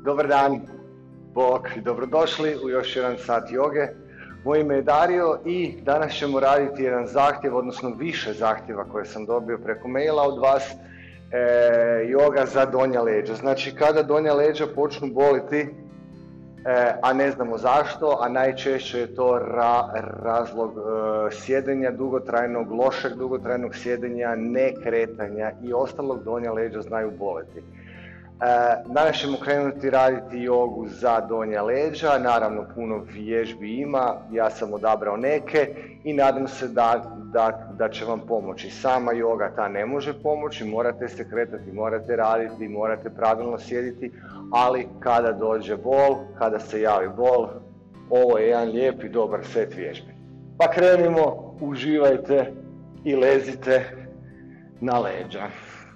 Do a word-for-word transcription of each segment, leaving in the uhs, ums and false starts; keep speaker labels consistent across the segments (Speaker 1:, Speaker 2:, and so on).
Speaker 1: Dobar dan, bok i dobrodošli u još jedan sat joge. Moje ime je Dario i danas ćemo raditi jedan zahtjev, odnosno više zahtjeva koje sam dobio preko maila od vas. E, joga za donja leđa. Znači kada donja leđa počnu boliti, e, a ne znamo zašto, a najčešće je to ra, razlog e, sjedenja dugotrajnog, lošeg dugotrajnog sjedenja, nekretanja i ostalog, donja leđa znaju boliti. E, danas ćemo krenuti raditi jogu za donja leđa, naravno puno vježbi ima, ja sam odabrao neke i nadam se da, da, da će vam pomoći. Sama joga ta ne može pomoći, morate se kretati, morate raditi, morate pravilno sjediti, ali kada dođe bol, kada se javi bol, ovo je jedan lijep i dobar set vježbi. Pa krenimo, uživajte i lezite na leđa.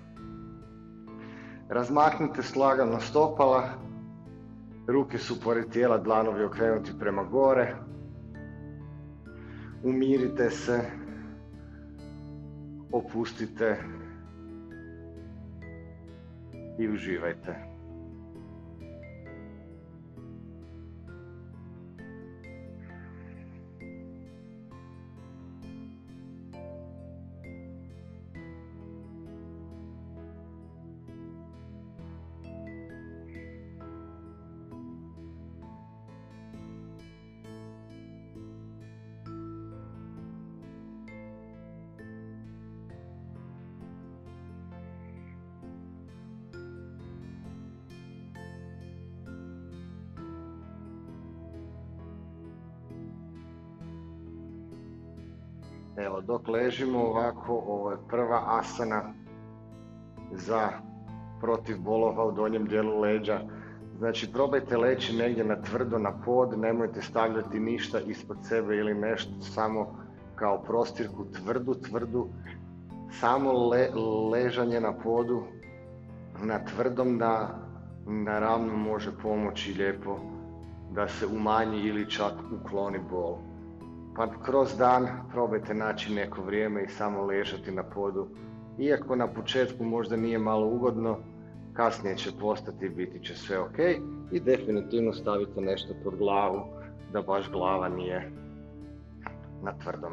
Speaker 1: Razmaknite slagano stopala, ruke su pored tijela, dlanovi okrenuti prema gore. Umirite se, opustite i uživajte. Evo, dok ležimo ovako, ovo je prva asana za protiv bolova u donjem dijelu leđa. Znači, probajte leći negdje na tvrdo, na pod, nemojte stavljati ništa ispod sebe ili nešto, samo kao prostirku tvrdu, tvrdu. Samo le, ležanje na podu, na tvrdom, na, na ravnom može pomoći lijepo da se umanji ili čak ukloni bol. Pa kroz dan probajte naći neko vrijeme i samo ležati na podu. Iako na početku možda nije malo ugodno, kasnije će postati i biti će sve ok. I definitivno stavite nešto pod glavu, da baš glava nije na tvrdom.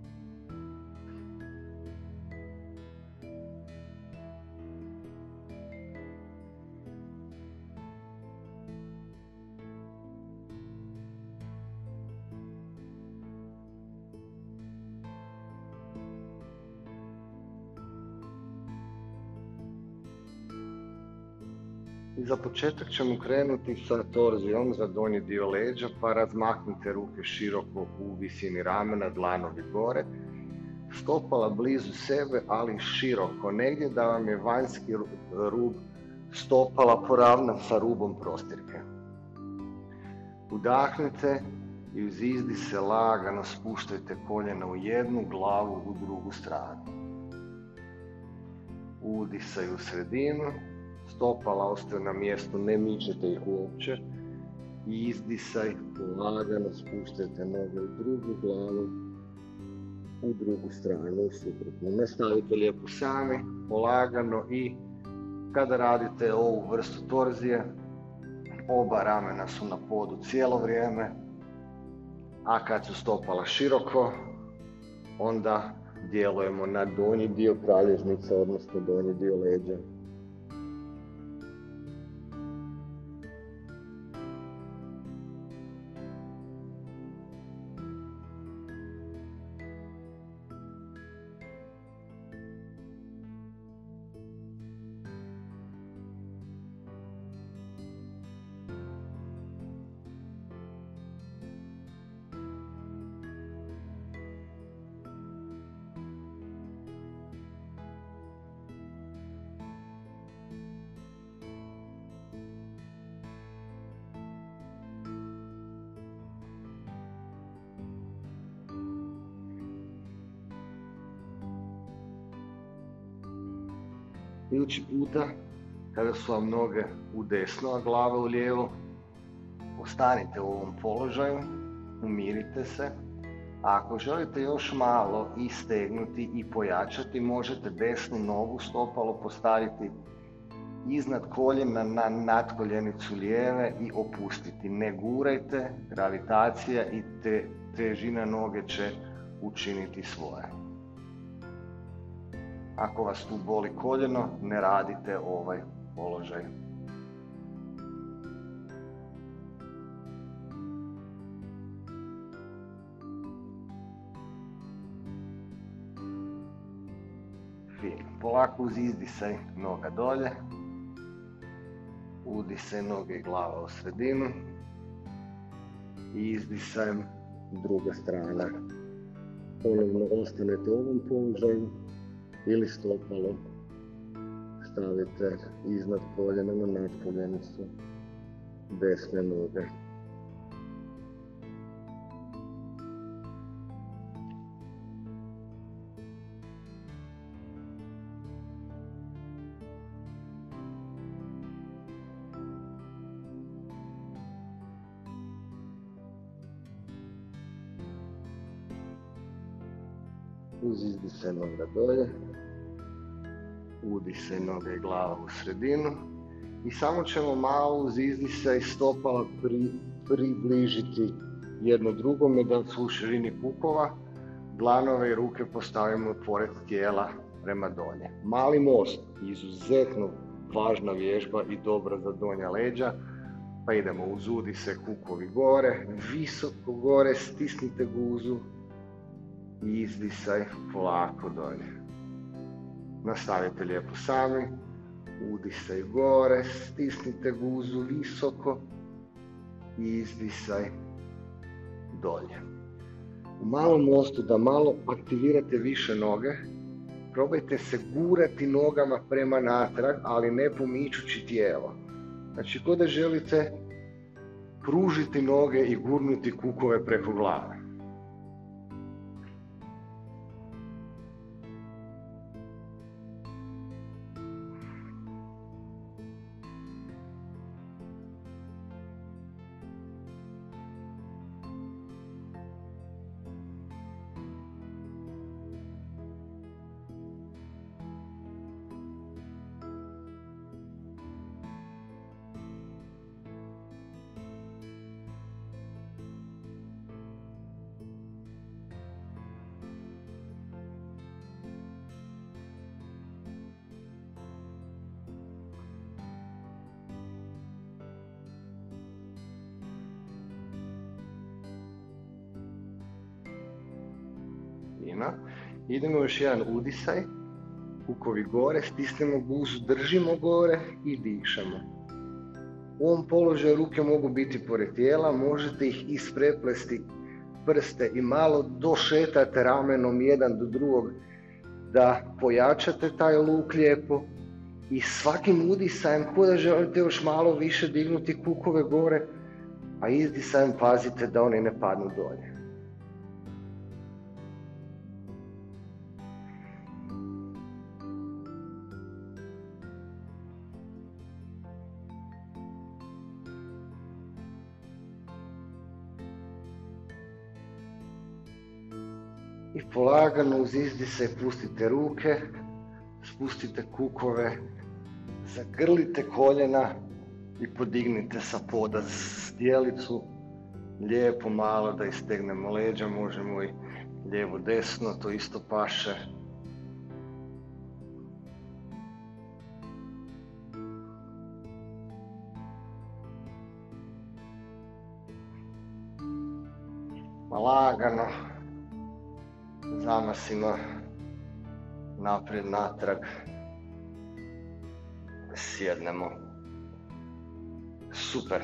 Speaker 1: I za početak ćemo krenuti sa torzijom za donji dio leđa, pa razmaknite ruke široko u visini ramena, dlanovi gore, stopala blizu sebe, ali široko, negdje da vam je vanjski rub stopala poravnan sa rubom prostirke. Udahnite i uz izdise lagano spuštajte koljena u jednu, glavu u drugu stranu. Udisaj u sredinu. Stopala ostaju na mjestu, ne mičete ih uopće. I izdisaj, lagano spuštajte noge u drugu glavu, u drugu stranu, suprotno. Nastavite lijepo sami, polagano i kada radite ovu vrstu torzije, oba ramena su na podu cijelo vrijeme, a kad su stopala široko, onda djelujemo na donji dio kralježnice, odnosno donji dio leđa. Idući puta, kada su vam noge u desno, a glava u lijevo, ostanite u ovom položaju, umirite se. A ako želite još malo istegnuti i pojačati, možete desnu nogu stopalo postaviti iznad koljena na natkoljenicu lijeve i opustiti. Ne gurajte, gravitacija i te, težina noge će učiniti svoje. Ako vas tu boli koljeno, ne radite ovaj položaj. Fino. Polako uz izdisaj noga dolje. Udisaj noge i glava u sredinu. I izdisajem druga strana. Ponovno ostanete u ovom položaju ili stopalo stavite iznad koljena na natkoljenicu desne noge. Uz izdisaj noga dolje, udisaj noga i glava u sredinu i samo ćemo malo uz izdisaj stopala pri, približiti jedno drugome da su u širini kukova, dlanove i ruke postavimo pored tijela prema dolje. Mali most, izuzetno važna vježba i dobra za donja leđa, pa idemo uz udisaj kukovi gore, visoko gore, stisnite guzu. I izdisaj polako dolje. Nastavite lijepo sami. Udisaj gore, stisnite guzu visoko i izdisaj dolje. U malom mostu da malo aktivirate više noge, probajte se gurati nogama prema natrag, ali ne pomičući tijelo. Znači, kod da želite pružiti noge i gurnuti kukove preko glave. Idemo još jedan udisaj, kukovi gore, stisnemo guzu, držimo gore i dišemo. U ovom položaju ruke mogu biti pored tijela, možete ih ispreplesti prste i malo došetate ramenom jedan do drugog da pojačate taj luk lijepo i svakim udisajem ko da želite još malo više dignuti kukove gore, a izdisajem pazite da oni ne padnu dolje. I polagano uz izdisaj pustite ruke, spustite kukove, zagrlite koljena i podignite sa poda zdjelicu, lijepo malo da istegnemo leđa, možemo i lijevo desno, to isto paše. Lagano zamasimo naprijed, natrag, sjednemo. Super.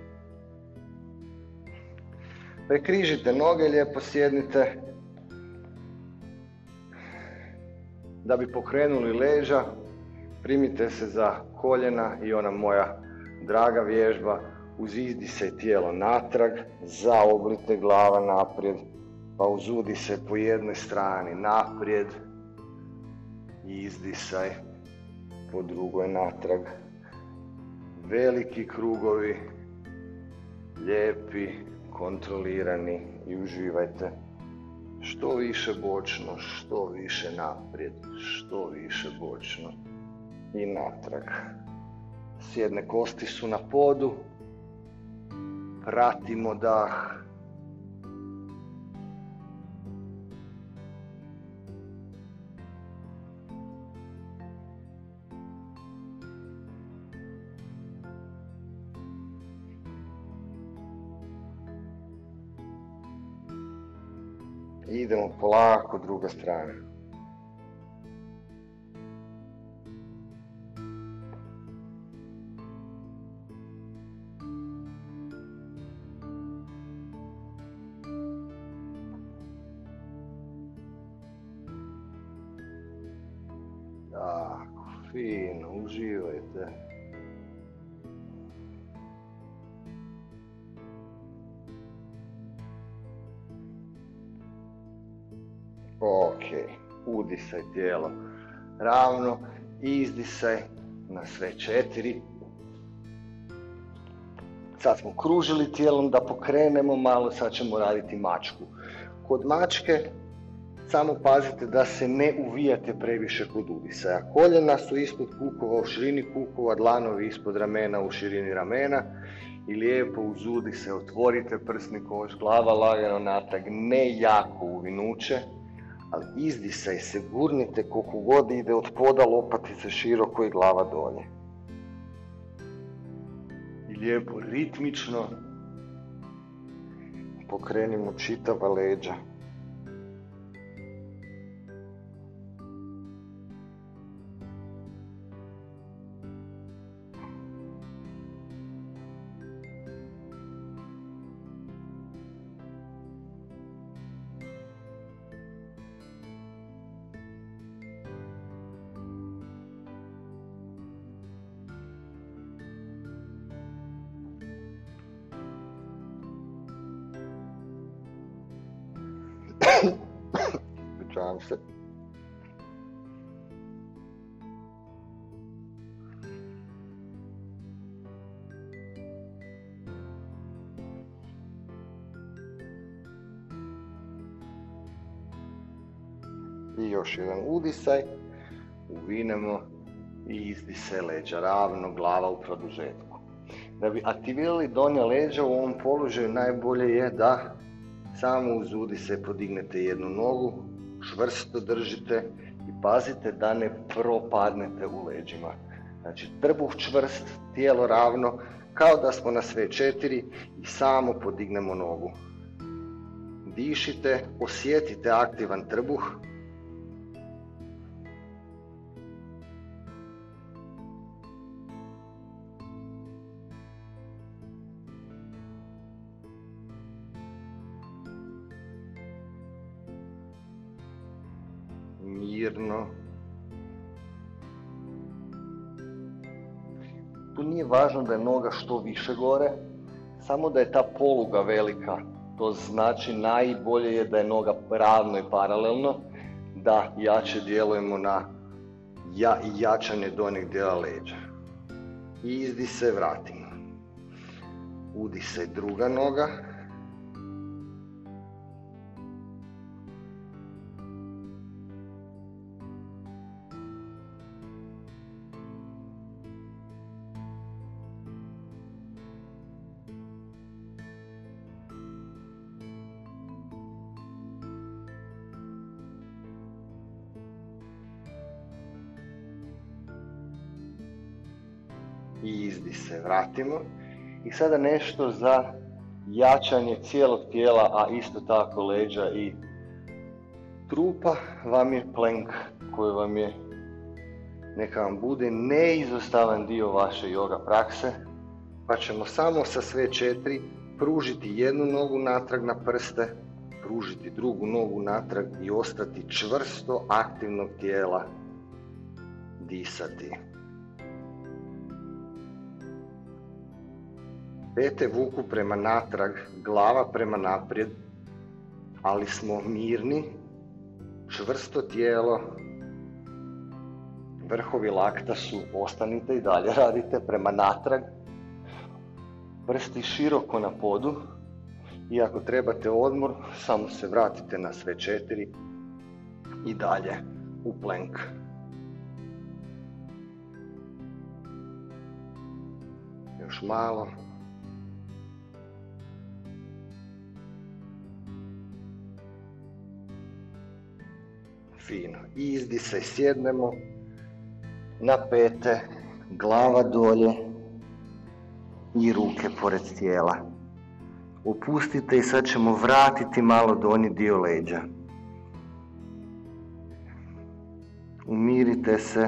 Speaker 1: Prekrižite noge, lijepo sjednite. Da bi pokrenuli leđa, primite se za koljena i ona moja draga vježba, uz izdisaj tijelo natrag, zaoblite glava naprijed, pa uz udisaj po jednoj strani naprijed i izdisaj po drugoj natrag. Veliki krugovi, lijepi, kontrolirani i uživajte. Što više bočno, što više naprijed, što više bočno i natrag. Sjedne kosti su na podu. Pratimo dah. Idemo polako, druga strana. Tako, fino, uživajte. Ok, udisaj tijelo ravno, izdisaj na sve četiri. Sad smo kružili tijelom da pokrenemo malo, sad ćemo raditi mačku. Kod mačke samo pazite da se ne uvijate previše kod udisaja. Koljena su ispod kukova, u širini kukova, dlanovi ispod ramena, u širini ramena. I lijepo uz udisaj otvorite prsni koš, glava lagano natrag, ne jako uvinuće. Ali izdisaj se, gurnite koliko god ide od poda lopatice široko i glava dolje. I lijepo ritmično pokrenimo čitava leđa. Ispričavam se. I još jedan udisaj, uvinemo i izdisaj leđa ravno, glava u produžetku. Da bi aktivirali donja leđa u ovom položaju najbolje je da samo uz udisaj podignete jednu nogu, čvrsto držite i pazite da ne propadnete u leđima. Znači trbuh čvrst, tijelo ravno, kao da smo na sve četiri i samo podignemo nogu. Dišite, osjetite aktivan trbuh. Mirno. Tu nije važno da je noga što više gore, samo da je ta poluga velika. To znači najbolje je da je noga ravno i paralelno, da jače djelujemo na ja, jačanje donjeg dijela leđa. Izdisaj, vratimo. Udisaj druga noga. I izdisaj, vratimo. I sada nešto za jačanje cijelog tijela, a isto tako leđa i trupa, vam je plank koji vam je, neka vam bude neizostavan dio vaše yoga prakse. Pa ćemo samo sa sve četiri pružiti jednu nogu natrag na prste, pružiti drugu nogu natrag i ostati čvrsto aktivnog tijela, disati. Pete vuku prema natrag, glava prema naprijed, ali smo mirni, čvrsto tijelo, vrhovi lakta su, ostanite i dalje radite prema natrag, prsti široko na podu i ako trebate odmor, samo se vratite na sve četiri i dalje u plank. Još malo. Fino. Izdisaj, sjednemo na pete, glava dolje i ruke pored tijela. Opustite i sad ćemo vratiti malo donji dio leđa. Umirite se.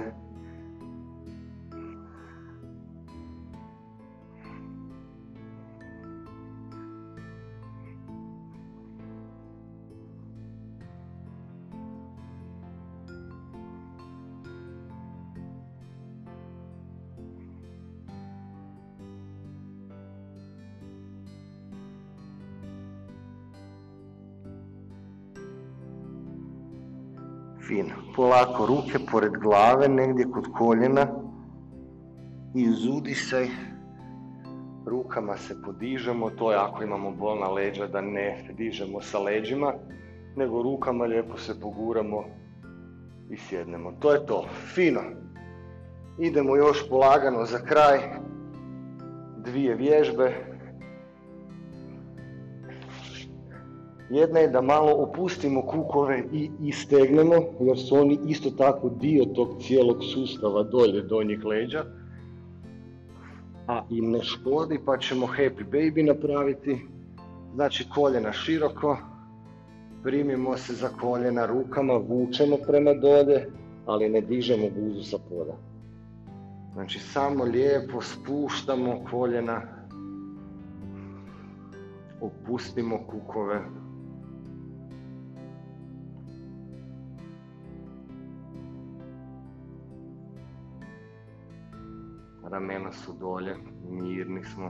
Speaker 1: Fino. Polako ruke pored glave, negdje kod koljena i uz udisaj rukama se podižemo, to je ako imamo bolna leđa da ne dižemo sa leđima, nego rukama lijepo se poguramo i sjednemo. To je to. Fino. Idemo još polagano za kraj. Dvije vježbe. Jedna je da malo opustimo kukove i istegnemo, jer su oni isto tako dio tog cijelog sustava dolje donjih leđa. A im ne škodi, pa ćemo happy baby napraviti. Znači koljena široko, primimo se za koljena rukama, vučemo prema dolje, ali ne dižemo guzu sa poda. Znači samo lijepo spuštamo koljena, opustimo kukove. Ramena su dolje, mirni smo.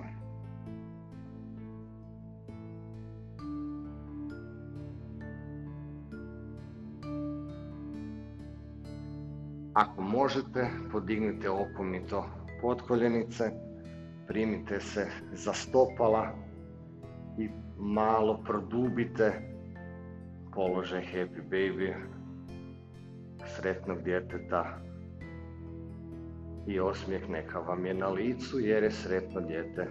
Speaker 1: Ako možete, podignite okomito potkoljenice, primite se za stopala i malo produbite položaj happy baby, sretnog djeteta. I osmijeh neka vam je na licu jer je sretno dijete.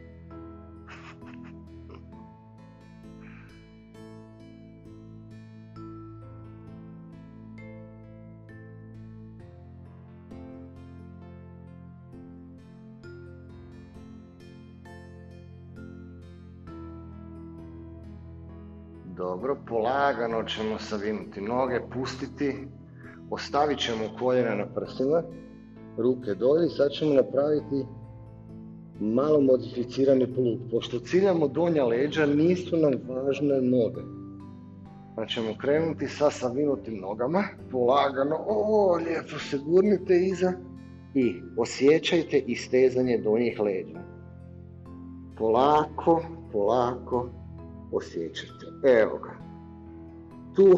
Speaker 1: Dobro, polagano ćemo savinuti noge, pustiti, ostavit ćemo koljena na prsima, ruke dolje i sad ćemo napraviti malo modificirani plug. Pošto ciljamo donja leđa, nisu nam važne noge. Pa ćemo krenuti sa savinutim nogama, polagano, o, lijepo se gurnite iza i osjećajte istezanje donjih leđa. Polako, polako osjećajte. Evo ga. Tu.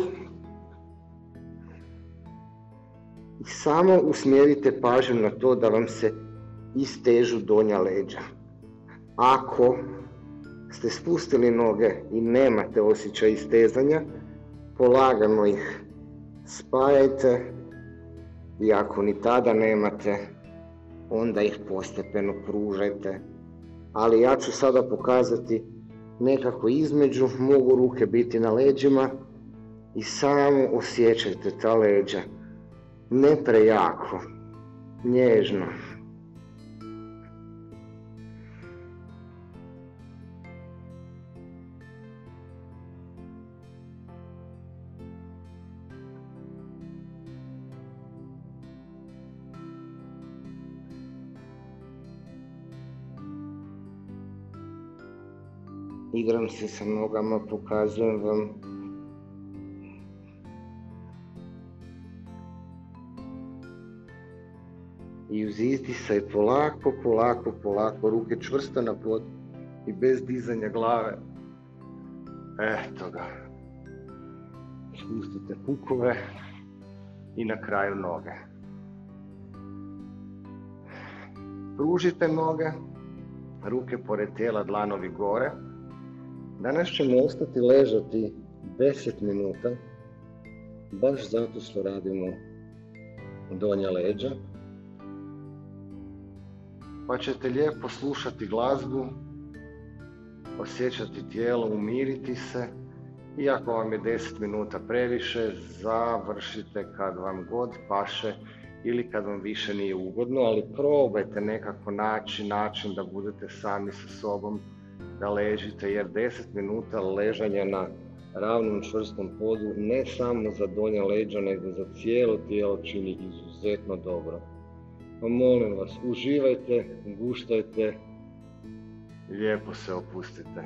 Speaker 1: I samo usmjerite pažnju na to da vam se istežu donja leđa. Ako ste spustili noge i nemate osjećaj istezanja, polagano ih spajajte i ako ni tada nemate, onda ih postepeno pružajte. Ali ja ću sada pokazati nekako između, mogu ruke biti na leđima i samo osjećajte ta leđa. Ne prejako, nježno. Igram se sa nogama, pokazujem vam. I uz izdisaj polako, polako, polako, ruke čvrsto na pod i bez dizanja glave. Eto ga. Spustite kukove i na kraju noge. Pružite noge, ruke pored tijela, dlanovi gore. Danas ćemo ostati ležati deset minuta, baš zato što radimo donja leđa. pa ćete lijepo slušati glazbu, osjećati tijelo, umiriti se i ako vam je deset minuta previše, završite kad vam god paše ili kad vam više nije ugodno, ali probajte nekako naći način da budete sami sa sobom, da ležite, jer deset minuta ležanja na ravnom čvrstom podu ne samo za donja leđa, nego za cijelo tijelo čini izuzetno dobro. Pa molim vas, uživajte, guštajte, lijepo se opustite.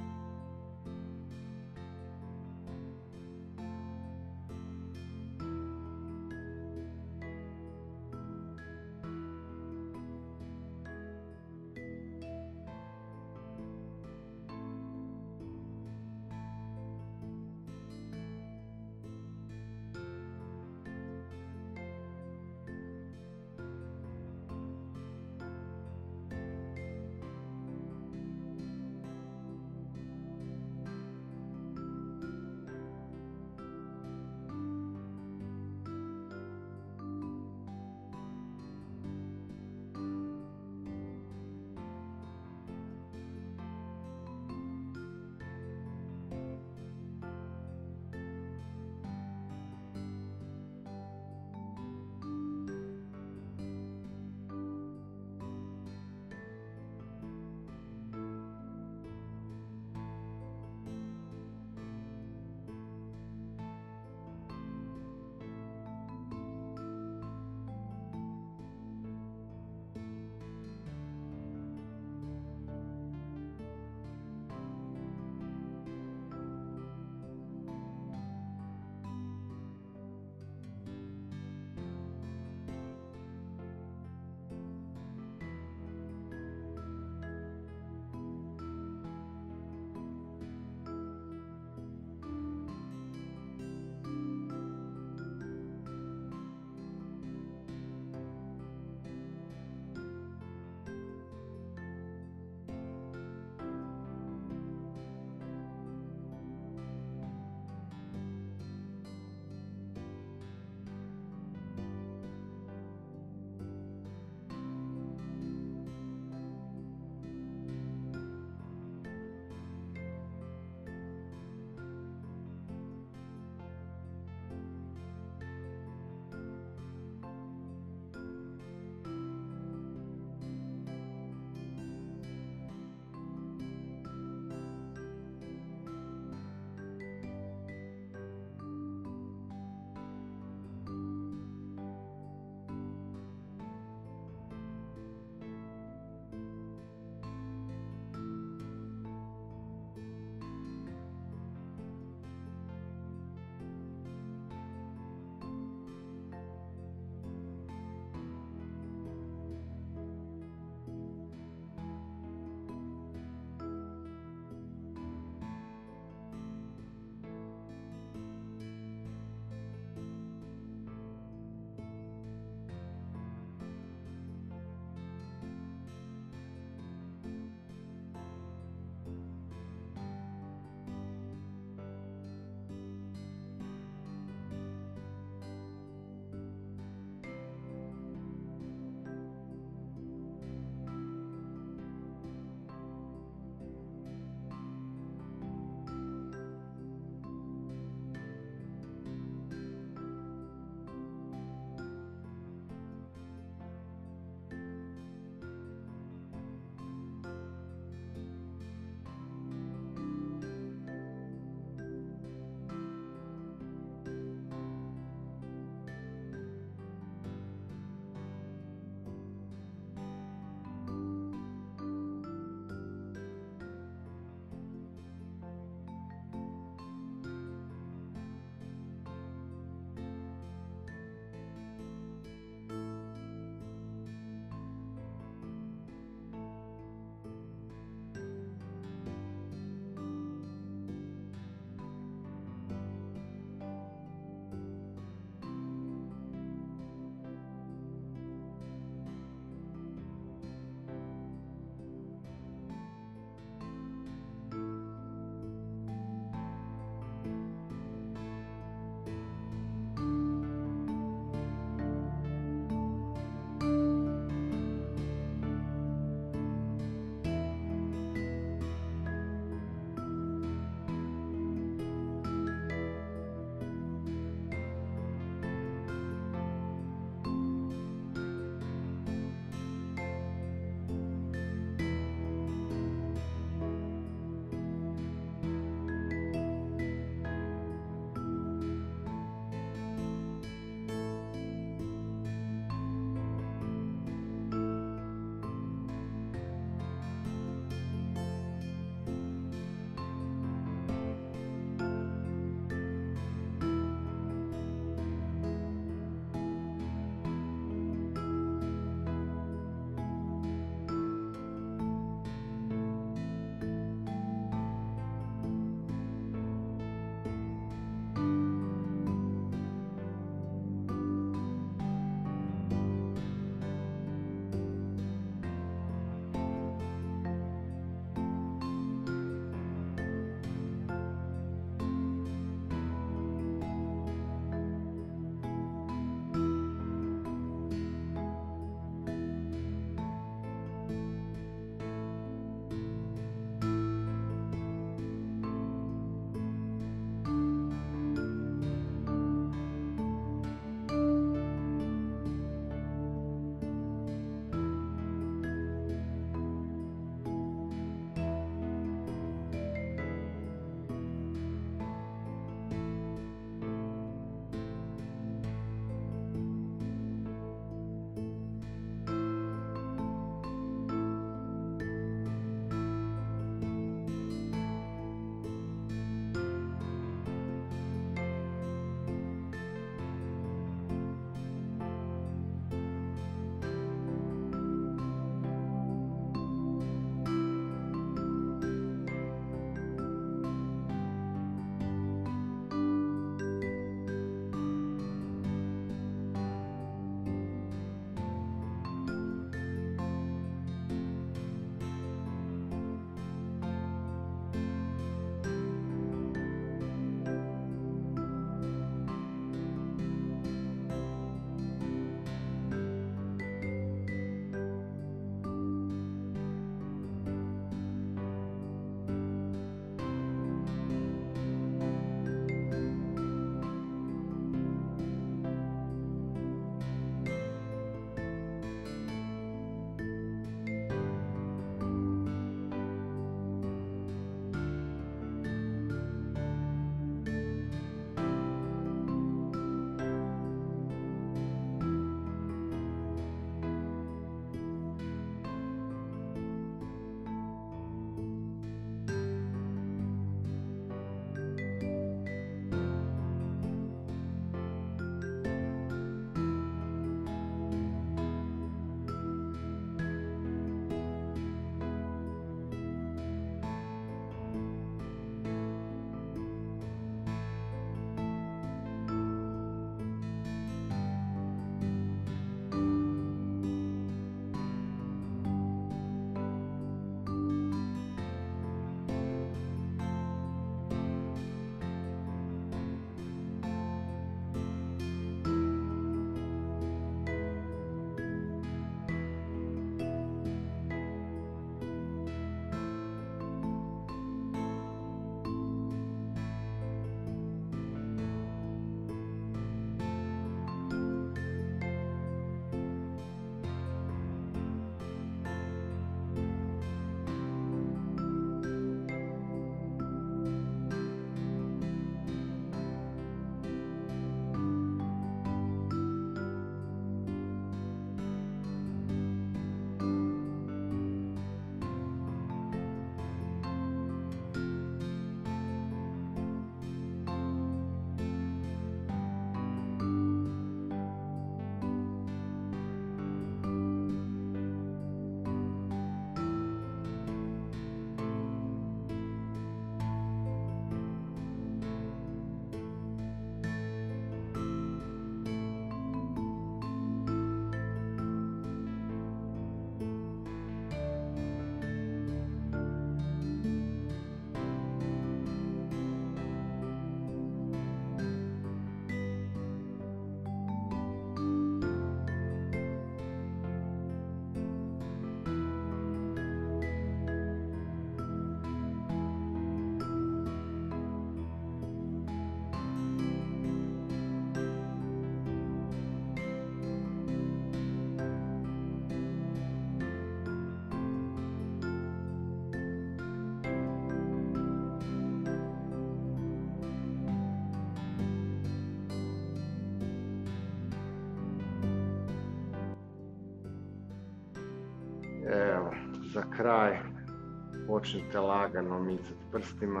Speaker 1: za kraj počnite lagano micati prstima.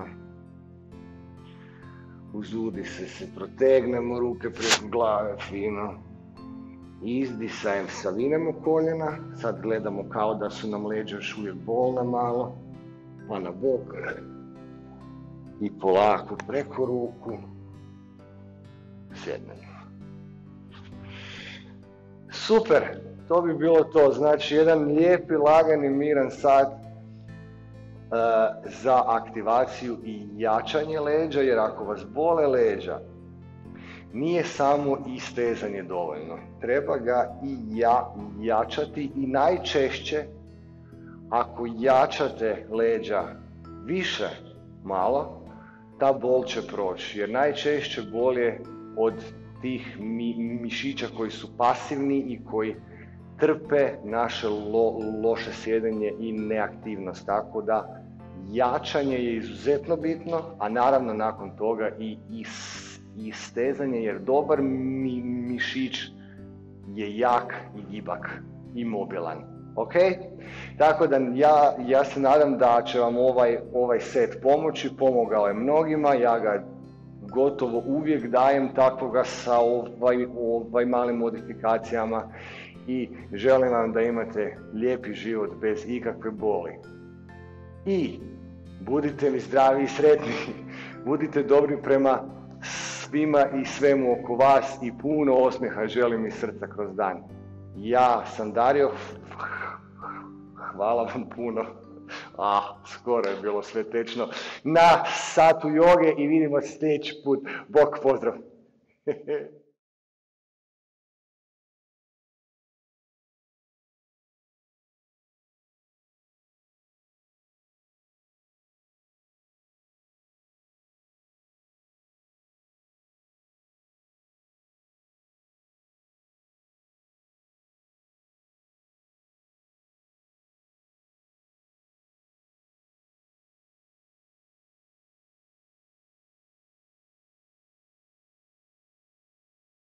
Speaker 1: Uz udise se protegnemo ruke preko glave fino. Izdisajem savinemo koljena. Sad gledamo kao da su nam leđa još uvijek bolna malo. Pa na bok. I polako preko ruku. Sjednemo. Super! To bi bilo to. Znači jedan lijepi, lagani, miran sat za aktivaciju i jačanje leđa, jer ako vas bole leđa, nije samo istezanje dovoljno. Treba ga i ja, jačati i najčešće, ako jačate leđa više malo, ta bol će proći, jer najčešće bol je od tih mi, mišića koji su pasivni i koji trpe naše lo, loše sjedenje i neaktivnost, tako da jačanje je izuzetno bitno, a naravno nakon toga i istezanje, jer dobar mi, mišić je jak i gibak i mobilan. Ok? Tako da ja, ja se nadam da će vam ovaj, ovaj set pomoći, pomogao je mnogima, ja ga gotovo uvijek dajem takvoga sa ovaj, ovaj malim modifikacijama i želim vam da imate lijepi život bez ikakve boli. I budite mi zdravi i sretni, budite dobri prema svima i svemu oko vas i puno osmijeha želim iz srca kroz dan. Ja sam Dario, hvala vam puno, a skoro je bilo sve tečno, na satu joge i vidimo se sljedeći put. Bok, pozdrav!